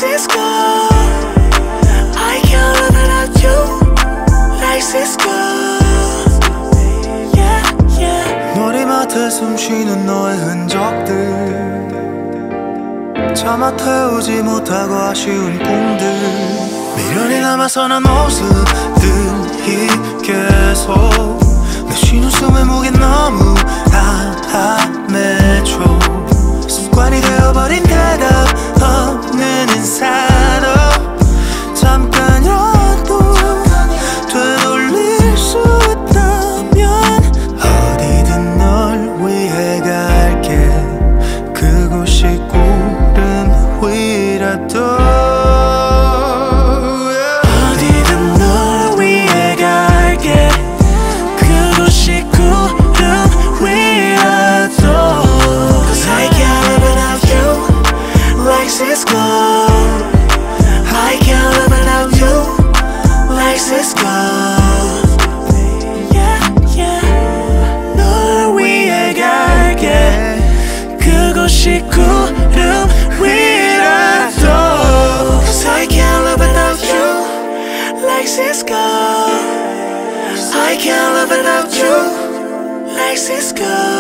Cisco. I can't live without you like Cisco. Yeah, yeah. 머리맡에 숨쉬는 너의 흔적들, 차마 태우지 못하고 아쉬운 꿈들, 미련이 남아서는 모습들이 계속 내 쉬는 숨의 무게 너무 담해줘. 습관이 되어버린 대답 없는 인사도 잠깐이라도 되돌릴 수 있다면 어디든 널 위해 갈게. 그곳이 구름 위라도 어디든 널 위해 갈게. 그곳이 구름 위라도. Cause I can't live without you like Cisco. I can't live without you like Cisco. Yeah, yeah. 널 위해 갈게. 그곳이 구름 위라도. Cause I can't live without you like Cisco. I can't live without you like Cisco.